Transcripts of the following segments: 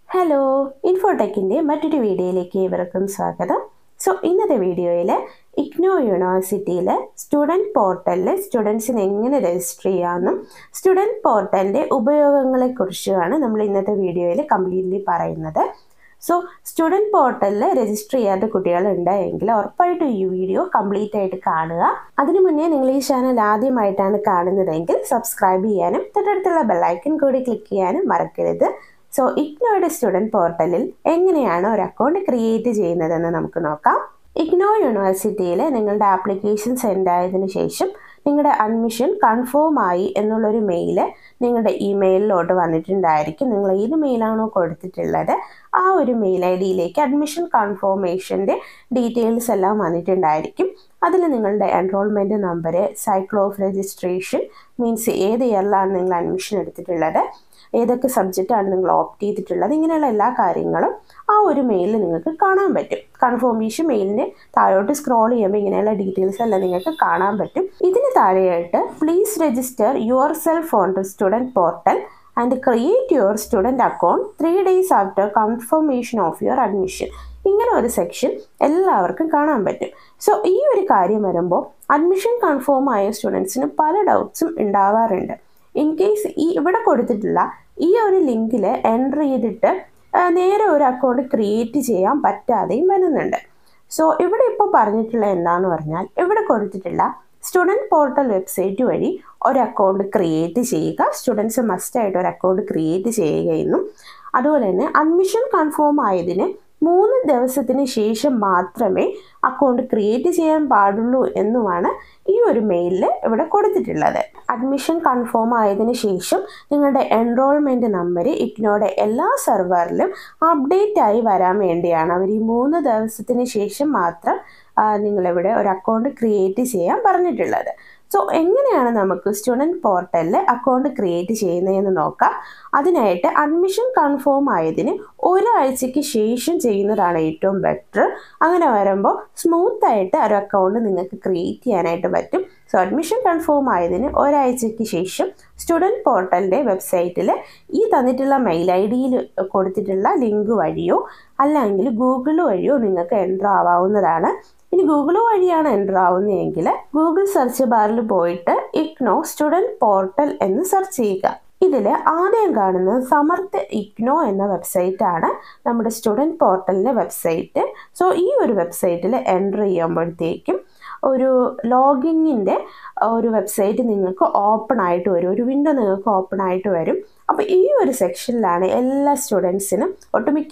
Hello, ഇൻഫോടെക്കിൻ്റെ മറ്റൊരു വീഡിയോയിലേക്ക് ഏവർക്കും സ്വാഗതം. ഇന്നത്തെ വീഡിയോയിൽ ഇഗ്നോ യൂണിവേഴ്സിറ്റിയിലെ സ്റ്റുഡൻറ്റ് പോർട്ടലിൽ സ്റ്റുഡൻസിന് എങ്ങനെ രജിസ്റ്റർ ചെയ്യാമെന്നും സ്റ്റുഡൻറ്റ് പോർട്ടലിൻ്റെ ഉപയോഗങ്ങളെക്കുറിച്ചുമാണ് നമ്മൾ ഇന്നത്തെ വീഡിയോയിൽ കംപ്ലീറ്റ്ലി പറയുന്നത്. സ്റ്റുഡൻറ്റ് പോർട്ടലിൽ രജിസ്റ്റർ ചെയ്യാത്ത കുട്ടികളുണ്ടെങ്കിൽ ഉറപ്പായിട്ടും ഈ വീഡിയോ കംപ്ലീറ്റ് ആയിട്ട് കാണുക. അതിനു മുന്നേ നിങ്ങൾ ഈ ചാനൽ ആദ്യമായിട്ടാണ് കാണുന്നതെങ്കിൽ സബ്സ്ക്രൈബ് ചെയ്യാനും തൊട്ടടുത്തുള്ള ബെല്ലൈക്കൺ കൂടി ക്ലിക്ക് ചെയ്യാനും മറക്കരുത്. ഇഗ്നോയുടെ സ്റ്റുഡൻറ്റ് പോർട്ടലിൽ എങ്ങനെയാണ് ഒരു അക്കൗണ്ട് ക്രിയേറ്റ് ചെയ്യുന്നതെന്ന് നമുക്ക് നോക്കാം. ഇഗ്നോ യൂണിവേഴ്സിറ്റിയിൽ നിങ്ങളുടെ ആപ്ലിക്കേഷൻ സെൻഡ് ആയതിനു ശേഷം നിങ്ങളുടെ അഡ്മിഷൻ കൺഫേം ആയി എന്നുള്ളൊരു മെയിൽ നിങ്ങളുടെ ഇമെയിലിലോട്ട് വന്നിട്ടുണ്ടായിരിക്കും. നിങ്ങൾ ഏത് മെയിലാണോ കൊടുത്തിട്ടുള്ളത് ആ ഒരു മെയിൽ ഐ ഡിയിലേക്ക് അഡ്മിഷൻ കൺഫർമേഷൻ്റെ ഡീറ്റെയിൽസ് എല്ലാം വന്നിട്ടുണ്ടായിരിക്കും. അതിൽ നിങ്ങളുടെ enrolment number, cycle of registration means ഏത് ഇയറിലാണ് നിങ്ങൾ അഡ്മിഷൻ എടുത്തിട്ടുള്ളത്, ഏതൊക്കെ സബ്ജക്റ്റാണ് നിങ്ങൾ ഓപ്റ്റ് ചെയ്തിട്ടുള്ളത്, ഇങ്ങനെയുള്ള എല്ലാ കാര്യങ്ങളും ആ ഒരു മെയിലിൽ നിങ്ങൾക്ക് കാണാൻ പറ്റും. കൺഫർമേഷൻ മെയിലിന് താഴോട്ട് സ്ക്രോൾ ചെയ്യുമ്പോൾ ഇങ്ങനെയുള്ള ഡീറ്റെയിൽസ് എല്ലാം നിങ്ങൾക്ക് കാണാൻ പറ്റും. ഇതിന് താഴെയായിട്ട് please register yourself on to student portal and create your student account 3 days after confirmation of your admission, ഇങ്ങനെ ഒരു സെക്ഷൻ എല്ലാവർക്കും കാണാൻ പറ്റും. ഈ ഒരു കാര്യം വരുമ്പോൾ അഡ്മിഷൻ കൺഫേം ആയ സ്റ്റുഡൻസിന് പല ഡൗട്ട്സും ഉണ്ടാവാറുണ്ട്. ഇൻ കേസ് ഇവിടെ കൊടുത്തിട്ടുള്ള ഈ ഒരു ലിങ്കിൽ എൻ്റർ ചെയ്തിട്ട് നേരെ ഒരു അക്കൗണ്ട് ക്രിയേറ്റ് ചെയ്യാൻ പറ്റാതെയും വരുന്നുണ്ട്. ഇവിടെ ഇപ്പോൾ പറഞ്ഞിട്ടുള്ള എന്താണെന്ന് പറഞ്ഞാൽ, ഇവിടെ കൊടുത്തിട്ടുള്ള സ്റ്റുഡൻറ്റ് പോർട്ടൽ വെബ്സൈറ്റ് വഴി ഒരു അക്കൗണ്ട് ക്രിയേറ്റ് ചെയ്യുക. സ്റ്റുഡൻസ് മസ്റ്റായിട്ട് ഒരു അക്കൗണ്ട് ക്രിയേറ്റ് ചെയ്യുകയെന്നും അതുപോലെ തന്നെ അഡ്മിഷൻ കൺഫേം ആയതിന് 3 ദിവസത്തിന് ശേഷം മാത്രമേ അക്കൗണ്ട് ക്രിയേറ്റ് ചെയ്യാൻ പാടുള്ളൂ എന്നുമാണ് ഈ ഒരു മെയിലിൽ ഇവിടെ കൊടുത്തിട്ടുള്ളത്. അഡ്മിഷൻ കൺഫേം ആയതിനു ശേഷം നിങ്ങളുടെ എൻറോൾമെൻറ്റ് നമ്പർ ഇഗ്നോയുടെ എല്ലാ സെർവറിലും അപ്ഡേറ്റ് ആയി വരാൻ വേണ്ടിയാണ് അവർ ഈ 3 ദിവസത്തിന് ശേഷം മാത്രം നിങ്ങളിവിടെ ഒരു അക്കൗണ്ട് ക്രിയേറ്റ് ചെയ്യാൻ പറഞ്ഞിട്ടുള്ളത്. എങ്ങനെയാണ് നമുക്ക് സ്റ്റുഡൻറ്റ് പോർട്ടലിൽ അക്കൗണ്ട് ക്രിയേറ്റ് ചെയ്യുന്നതെന്ന് നോക്കാം. അതിനായിട്ട് അഡ്മിഷൻ കൺഫേം ആയതിന് ഒരാഴ്ചയ്ക്ക് ശേഷം ചെയ്യുന്നതാണ് ഏറ്റവും ബെറ്റർ. അങ്ങനെ വരുമ്പോൾ സ്മൂത്തായിട്ട് ഒരു അക്കൗണ്ട് നിങ്ങൾക്ക് ക്രിയേറ്റ് ചെയ്യാനായിട്ട് പറ്റും. അഡ്മിഷൻ കൺഫേം ആയതിന് ഒരാഴ്ചയ്ക്ക് ശേഷം സ്റ്റുഡൻറ്റ് പോർട്ടലിൻ്റെ വെബ്സൈറ്റിൽ ഈ തന്നിട്ടുള്ള മെയിൽ ഐ ഡിയിൽ കൊടുത്തിട്ടുള്ള ലിങ്ക് വഴിയോ അല്ലെങ്കിൽ ഗൂഗിൾ വഴിയോ നിങ്ങൾക്ക് എൻ്റർ ആവാവുന്നതാണ്. ഇനി ഗൂഗിൾ വഴിയാണ് എൻ്റർ ആവുന്നതെങ്കിൽ ഗൂഗിൾ സെർച്ച് ബാറിൽ പോയിട്ട് ഇഗ്നോ സ്റ്റുഡൻറ്റ് പോർട്ടൽ എന്ന് സെർച്ച് ചെയ്യുക. ഇതിൽ ആദ്യം കാണുന്നത് സമർത്ഥ് ഇഗ്നോ എന്ന വെബ്സൈറ്റാണ് നമ്മുടെ സ്റ്റുഡൻറ്റ് പോർട്ടലിൻ്റെ വെബ്സൈറ്റ്. ഈ ഒരു വെബ്സൈറ്റിൽ എൻ്റർ ചെയ്യുമ്പോഴത്തേക്കും ഒരു ലോഗിങ്ങിൻ്റെ ഒരു വെബ്സൈറ്റ് നിങ്ങൾക്ക് ഓപ്പൺ ആയിട്ട് വരും, ഒരു വിൻഡോ നിങ്ങൾക്ക് ഓപ്പൺ ആയിട്ട് വരും. അപ്പോൾ ഈ ഒരു സെക്ഷനിലാണ് എല്ലാ സ്റ്റുഡൻസിനും, ഒട്ടുമിക്ക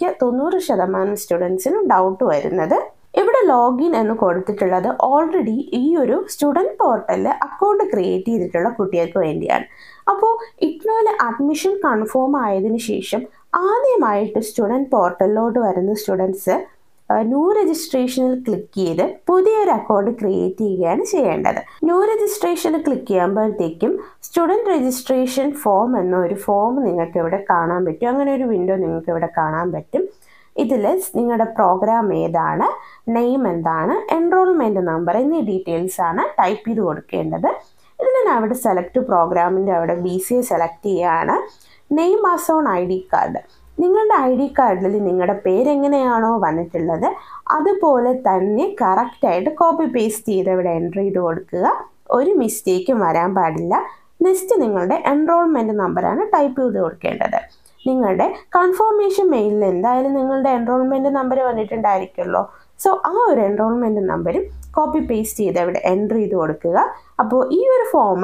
90% സ്റ്റുഡൻസിനും ഡൗട്ട് വരുന്നത്. ഇവിടെ ലോഗിൻ എന്ന് കൊടുത്തിട്ടുള്ളത് ഓൾറെഡി ഈ ഒരു സ്റ്റുഡൻറ്റ് പോർട്ടലിൽ അക്കൗണ്ട് ക്രിയേറ്റ് ചെയ്തിട്ടുള്ള കുട്ടികൾക്ക് വേണ്ടിയാണ്. അപ്പോൾ ഇഗ്നോയിൽ അഡ്മിഷൻ കൺഫേം ആയതിനു ശേഷം ആദ്യമായിട്ട് സ്റ്റുഡൻറ്റ് പോർട്ടലിലോട്ട് വരുന്ന സ്റ്റുഡൻസ് ന്യൂ രജിസ്ട്രേഷനിൽ ക്ലിക്ക് ചെയ്ത് പുതിയൊരു അക്കൗണ്ട് ക്രിയേറ്റ് ചെയ്യുകയാണ് ചെയ്യേണ്ടത്. ന്യൂ രജിസ്ട്രേഷനിൽ ക്ലിക്ക് ചെയ്യുമ്പോഴത്തേക്കും സ്റ്റുഡൻറ്റ് രജിസ്ട്രേഷൻ ഫോം എന്നൊരു ഫോം നിങ്ങൾക്ക് ഇവിടെ കാണാൻ പറ്റും. അങ്ങനെ ഒരു വിൻഡോ നിങ്ങൾക്ക് ഇവിടെ കാണാൻ പറ്റും. ഇതിൽ നിങ്ങളുടെ പ്രോഗ്രാം ഏതാണ്, നെയിം എന്താണ്, എൻറോൾമെൻറ്റ് നമ്പർ എന്നീ ഡീറ്റെയിൽസ് ആണ് ടൈപ്പ് ചെയ്ത് കൊടുക്കേണ്ടത്. ഇതിൽ ഞാൻ അവിടെ സെലക്ട് പ്രോഗ്രാമിൻ്റെ അവിടെ BCA സെലക്ട് ചെയ്യുകയാണ്. Name as on ID card, നിങ്ങളുടെ ID കാർഡിൽ നിങ്ങളുടെ പേരെങ്ങനെയാണോ വന്നിട്ടുള്ളത് അതുപോലെ തന്നെ കറക്റ്റായിട്ട് കോപ്പി പേസ്റ്റ് ചെയ്ത് ഇവിടെ എൻ്റർ ചെയ്ത് കൊടുക്കുക. ഒരു മിസ്റ്റേക്കും വരാൻ പാടില്ല. നെക്സ്റ്റ് നിങ്ങളുടെ എൻറോൾമെൻറ്റ് നമ്പറാണ് ടൈപ്പ് ചെയ്ത് കൊടുക്കേണ്ടത്. നിങ്ങളുടെ കൺഫർമേഷൻ മെയിലിൽ എന്തായാലും നിങ്ങളുടെ എൻറോൾമെൻറ്റ് നമ്പർ വന്നിട്ടുണ്ടായിരിക്കുമല്ലോ. ആ ഒരു എൻറോൾമെൻറ്റ് നമ്പരും കോപ്പി പേസ്റ്റ് ചെയ്ത് അവിടെ എൻ്റർ ചെയ്ത് കൊടുക്കുക. അപ്പോൾ ഈ ഒരു ഫോം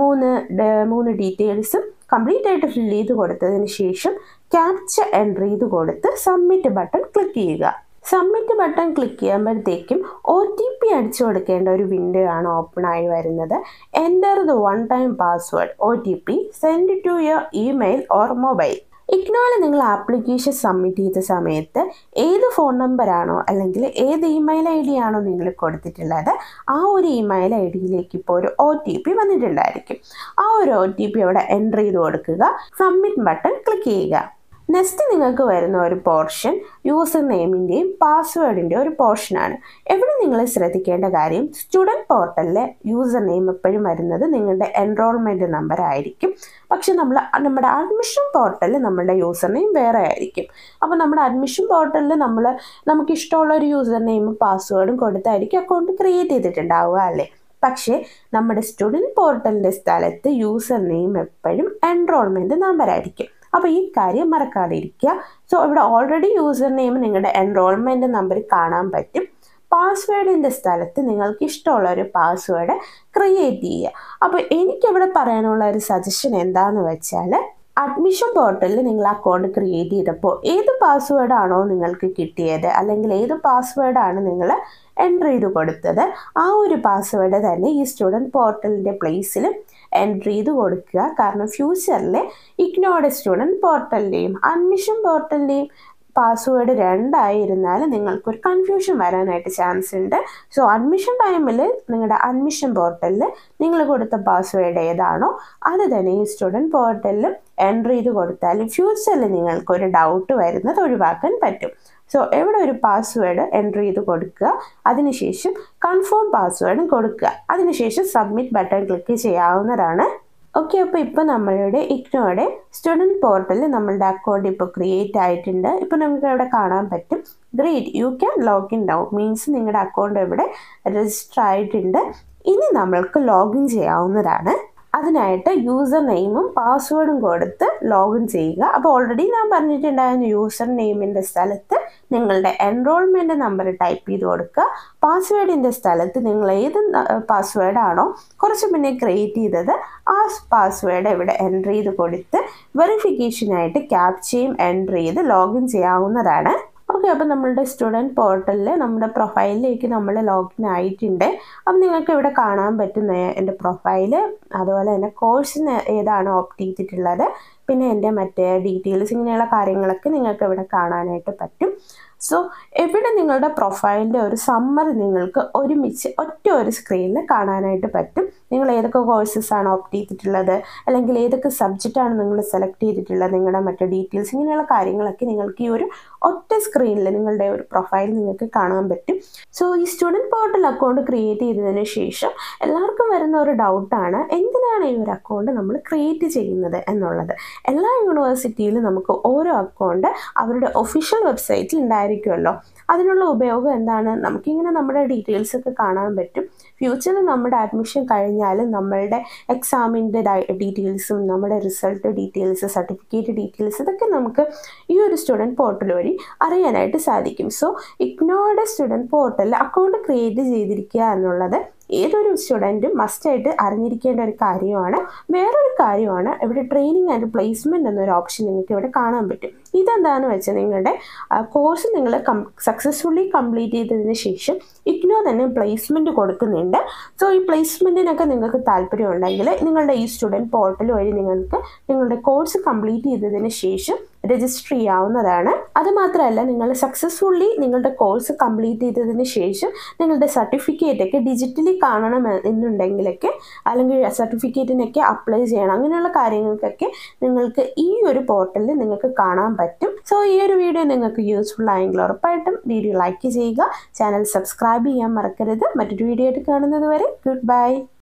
3 ഡീറ്റെയിൽസും കംപ്ലീറ്റ് ആയിട്ട് ഫിൽ ചെയ്ത് കൊടുത്തതിന് ശേഷം ക്യാപ്ച എൻ്റർ ചെയ്ത് കൊടുത്ത് സബ്മിറ്റ് ബട്ടൺ ക്ലിക്ക് ചെയ്യുക. സബ്മിറ്റ് ബട്ടൺ ക്ലിക്ക് ചെയ്യുമ്പോഴത്തേക്കും OTP അടിച്ചു കൊടുക്കേണ്ട ഒരു വിൻഡോ ആണ് ഓപ്പൺ ആയി വരുന്നത്. Enter the 1 time password OTP send to your email or mobile. ഇഗ്നോയിൽ നിങ്ങൾ ആപ്ലിക്കേഷൻ സബ്മിറ്റ് ചെയ്ത സമയത്ത് ഏത് ഫോൺ നമ്പറാണോ അല്ലെങ്കിൽ ഏത് ഇമെയിൽ ID ആണോ നിങ്ങൾ കൊടുത്തിട്ടുള്ളത് ആ ഒരു ഇമെയിൽ ID യിലേക്ക് ഇപ്പോൾ ഒരു OTP വന്നിട്ടുണ്ടായിരിക്കും. ആ ഒരു OTP അവിടെ എൻ്റർ ചെയ്ത് കൊടുക്കുക. സബ്മിറ്റ് ബട്ടൺ ക്ലിക്ക് ചെയ്യുക. നെക്സ്റ്റ് നിങ്ങൾക്ക് വരുന്ന ഒരു പോർഷൻ യൂസർ നെയിമിൻ്റെയും പാസ്വേഡിൻ്റെയും ഒരു പോർഷനാണ്. എവിടെ നിങ്ങൾ ശ്രദ്ധിക്കേണ്ട കാര്യം, സ്റ്റുഡൻറ്റ് പോർട്ടലിലെ യൂസർ നെയിം എപ്പോഴും വരുന്നത് നിങ്ങളുടെ എൻറോൾമെൻറ്റ് നമ്പർ ആയിരിക്കും. പക്ഷെ നമ്മുടെ അഡ്മിഷൻ പോർട്ടലിൽ നമ്മുടെ യൂസർ നെയിം വേറെ ആയിരിക്കും. അപ്പോൾ നമ്മുടെ അഡ്മിഷൻ പോർട്ടലിൽ നമുക്ക് ഇഷ്ടമുള്ള ഒരു യൂസർ നെയിമും പാസ്വേഡും കൊടുത്തായിരിക്കും അക്കൗണ്ട് ക്രിയേറ്റ് ചെയ്തിട്ടുണ്ടാവുക അല്ലേ. പക്ഷേ നമ്മുടെ സ്റ്റുഡൻറ്റ് പോർട്ടലിൻ്റെ സ്ഥലത്ത് യൂസർ നെയിം എപ്പോഴും എൻറോൾമെൻറ്റ് നമ്പർ ആയിരിക്കും. അപ്പോൾ ഈ കാര്യം മറക്കാതിരിക്കുക. സോ ഇവിടെ ഓൾറെഡി യൂസർ നെയിം നിങ്ങളുടെ എൻറോൾമെൻറ്റ് നമ്പർ കാണാൻ പറ്റും. പാസ്വേഡിൻ്റെ സ്ഥലത്ത് നിങ്ങൾക്ക് ഇഷ്ടമുള്ള ഒരു പാസ്വേഡ് ക്രിയേറ്റ് ചെയ്യുക. അപ്പോൾ എനിക്കിവിടെ പറയാനുള്ള ഒരു സജഷൻ എന്താണെന്ന് വെച്ചാൽ, അഡ്മിഷൻ പോർട്ടലിൽ നിങ്ങൾ അക്കൗണ്ട് ക്രിയേറ്റ് ചെയ്തപ്പോൾ ഏത് പാസ്വേഡാണോ നിങ്ങൾക്ക് കിട്ടിയത്, അല്ലെങ്കിൽ ഏത് പാസ്വേഡാണ് നിങ്ങൾ എൻ്റർ ചെയ്ത് കൊടുത്തത്, ആ ഒരു പാസ്വേഡ് തന്നെ ഈ സ്റ്റുഡൻറ്റ് പോർട്ടലിൻ്റെ പ്ലേസിൽ എൻ്റർ ചെയ്ത് കൊടുക്കുക. കാരണം ഫ്യൂച്ചറിൽ ഇഗ്നോയുടെ സ്റ്റുഡൻറ്റ് പോർട്ടലിൻ്റെയും അഡ്മിഷൻ പോർട്ടലിൻ്റെയും പാസ്വേഡ് രണ്ടായിരുന്നാൽ നിങ്ങൾക്കൊരു കൺഫ്യൂഷൻ വരാനായിട്ട് ചാൻസ് ഉണ്ട്. സോ അഡ്മിഷൻ ടൈമിൽ നിങ്ങളുടെ അഡ്മിഷൻ പോർട്ടലിൽ നിങ്ങൾ കൊടുത്ത പാസ്വേഡ് ഏതാണോ അത് തന്നെ ഈ സ്റ്റുഡൻറ്റ് പോർട്ടലിൽ എൻ്റർ ചെയ്ത് കൊടുത്താൽ ഫ്യൂച്ചറിൽ നിങ്ങൾക്കൊരു ഡൗട്ട് വരുന്നത് ഒഴിവാക്കാൻ പറ്റും. സോ എവിടെ ഒരു പാസ്വേഡ് എൻ്റർ ചെയ്ത് കൊടുക്കുക, അതിനുശേഷം കൺഫേം പാസ്വേഡും കൊടുക്കുക, അതിനുശേഷം സബ്മിറ്റ് ബട്ടൺ ക്ലിക്ക് ചെയ്യാവുന്നതാണ്. ഓക്കെ, അപ്പോൾ ഇപ്പോൾ നമ്മളുടെ ഇഗ്നോയുടെ സ്റ്റുഡൻറ്റ് പോർട്ടലിൽ നമ്മളുടെ അക്കൗണ്ട് ഇപ്പോൾ ക്രിയേറ്റ് ആയിട്ടുണ്ട്. ഇപ്പോൾ നിങ്ങൾക്ക് ഇവിടെ കാണാൻ പറ്റും, great, you can login now, means നിങ്ങളുടെ അക്കൗണ്ട് ഇവിടെ രജിസ്റ്റർ ആയിട്ടുണ്ട്. ഇനി നമ്മൾക്ക് ലോഗിൻ ചെയ്യാവുന്നതാണ്. അതിനായിട്ട് യൂസർ നെയിമും പാസ്വേഡും കൊടുത്ത് ലോഗിൻ ചെയ്യുക. അപ്പോൾ ഓൾറെഡി ഞാൻ പറഞ്ഞിട്ടുണ്ടായിരുന്ന യൂസർ നെയിമിൻ്റെ സ്ഥലത്ത് നിങ്ങളുടെ എൻറോൾമെൻറ്റ് നമ്പർ ടൈപ്പ് ചെയ്ത് കൊടുക്കുക. പാസ്വേഡിൻ്റെ സ്ഥലത്ത് നിങ്ങൾ ഏത് പാസ്വേഡാണോ കുറച്ച് മുന്നേ ക്രിയേറ്റ് ചെയ്തത് ആ പാസ്വേഡ് ഇവിടെ എൻ്റർ ചെയ്ത് കൊടുത്ത് വെറിഫിക്കേഷനായിട്ട് ക്യാപ്ചയും എൻ്റർ ചെയ്ത് ലോഗിൻ ചെയ്യാവുന്നതാണ്. ഓക്കെ, അപ്പോൾ നമ്മളുടെ സ്റ്റുഡൻറ്റ് പോർട്ടലിൽ നമ്മുടെ പ്രൊഫൈലിലേക്ക് നമ്മൾ ലോഗിൻ ആയിട്ടുണ്ട്. അപ്പം നിങ്ങൾക്ക് ഇവിടെ കാണാൻ പറ്റുന്ന എൻ്റെ പ്രൊഫൈല്, അതുപോലെ തന്നെ കോഴ്സിന് ഏതാണ് ഓപ്റ്റ് ചെയ്തിട്ടുള്ളത്, പിന്നെ എൻ്റെ മറ്റേ ഡീറ്റെയിൽസ്, ഇങ്ങനെയുള്ള കാര്യങ്ങളൊക്കെ നിങ്ങൾക്ക് ഇവിടെ കാണാനായിട്ട് പറ്റും. സോ ഇവിടെ നിങ്ങളുടെ പ്രൊഫൈലിൻ്റെ ഒരു സമ്മറി നിങ്ങൾക്ക് ഒരുമിച്ച് ഒരു സ്ക്രീനിൽ കാണാനായിട്ട് പറ്റും. നിങ്ങൾ ഏതൊക്കെ കോഴ്സസ് ആണ് ഓപ്റ്റ് ചെയ്തിട്ടുള്ളത്, അല്ലെങ്കിൽ ഏതൊക്കെ സബ്ജക്റ്റാണ് നിങ്ങൾ സെലക്ട് ചെയ്തിട്ടുള്ളത്, നിങ്ങളുടെ മറ്റേ ഡീറ്റെയിൽസ്, ഇങ്ങനെയുള്ള കാര്യങ്ങളൊക്കെ നിങ്ങൾക്ക് ഈ ഒരു ഒറ്റ സ്ക്രീനിൽ നിങ്ങളുടെ ഒരു പ്രൊഫൈൽ നിങ്ങൾക്ക് കാണാൻ പറ്റും. സോ ഈ സ്റ്റുഡൻറ്റ് പോർട്ടൽ അക്കൗണ്ട് ക്രിയേറ്റ് ചെയ്തതിന് ശേഷം എല്ലാവർക്കും വരുന്ന ഒരു ഡൗട്ടാണ്, എന്തിനാണ് ഈ ഒരു അക്കൗണ്ട് നമ്മൾ ക്രിയേറ്റ് ചെയ്യുന്നത് എന്നുള്ളത്. എല്ലാ യൂണിവേഴ്സിറ്റിയിലും നമുക്ക് ഓരോ അക്കൗണ്ട് അവരുടെ ഒഫീഷ്യൽ വെബ്സൈറ്റിൽ ഉണ്ടായിരിക്കുമല്ലോ. അതിനുള്ള ഉപയോഗം എന്താണ്, നമുക്കിങ്ങനെ നമ്മുടെ ഡീറ്റെയിൽസ് ഒക്കെ കാണാൻ പറ്റും. ഫ്യൂച്ചറിൽ നമ്മുടെ അഡ്മിഷൻ കഴിഞ്ഞാൽ നമ്മളുടെ എക്സാമിൻ്റെ ഡീറ്റെയിൽസും നമ്മുടെ റിസൾട്ട് ഡീറ്റെയിൽസ്, സർട്ടിഫിക്കറ്റ് ഡീറ്റെയിൽസ്, ഇതൊക്കെ നമുക്ക് ഈ ഒരു സ്റ്റുഡൻറ്റ് പോർട്ടൽ വഴി അറിയാനായിട്ട് സാധിക്കും. സോ ഇഗ്നോയുടെ സ്റ്റുഡൻറ്റ് പോർട്ടലിൽ അക്കൗണ്ട് ക്രിയേറ്റ് ചെയ്തിരിക്കുക എന്നുള്ളത് ഏതൊരു സ്റ്റുഡൻറ്റും മസ്റ്റായിട്ട് അറിഞ്ഞിരിക്കേണ്ട ഒരു കാര്യമാണ്. വേറൊരു കാര്യമാണ്, ഇവിടെ ട്രെയിനിങ് ആൻഡ് പ്ലേസ്മെൻറ്റ് എന്നൊരു ഓപ്ഷൻ നിങ്ങൾക്ക് ഇവിടെ കാണാൻ പറ്റും. ഇതെന്താണെന്ന് വെച്ചാൽ നിങ്ങളുടെ കോഴ്സ് നിങ്ങൾ സക്സസ്ഫുള്ളി കംപ്ലീറ്റ് ചെയ്തതിന് ശേഷം ഇഗ്നോ തന്നെ പ്ലേസ്മെൻറ്റ് കൊടുക്കുന്നുണ്ട്. സോ ഈ പ്ലേസ്മെൻറ്റിനൊക്കെ നിങ്ങൾക്ക് താല്പര്യം ഉണ്ടെങ്കിൽ നിങ്ങളുടെ ഈ സ്റ്റുഡൻറ്റ് പോർട്ടൽ വഴി നിങ്ങൾക്ക് നിങ്ങളുടെ കോഴ്സ് കംപ്ലീറ്റ് ചെയ്തതിന് ശേഷം രജിസ്റ്റർ ചെയ്യാവുന്നതാണ്. അതുമാത്രമല്ല, നിങ്ങൾ സക്സസ്ഫുള്ളി നിങ്ങളുടെ കോഴ്സ് കംപ്ലീറ്റ് ചെയ്തതിന് ശേഷം നിങ്ങളുടെ സർട്ടിഫിക്കറ്റ് ഒക്കെ ഡിജിറ്റലി കാണണം എന്നുണ്ടെങ്കിലൊക്കെ, അല്ലെങ്കിൽ സർട്ടിഫിക്കറ്റിനൊക്കെ അപ്ലൈ ചെയ്യണം, അങ്ങനെയുള്ള കാര്യങ്ങൾക്കൊക്കെ നിങ്ങൾക്ക് ഈ ഒരു പോർട്ടലിൽ നിങ്ങൾക്ക് കാണാൻ പറ്റും. സോ ഈ ഒരു വീഡിയോ നിങ്ങൾക്ക് യൂസ്ഫുൾ ആയെങ്കിൽ ഉറപ്പായിട്ടും വീഡിയോ ലൈക്ക് ചെയ്യുക, ചാനൽ സബ്സ്ക്രൈബ് ചെയ്യാൻ മറക്കരുത്. മറ്റൊരു വീഡിയോ ആയിട്ട് കാണുന്നത് വരെ ഗുഡ് ബൈ.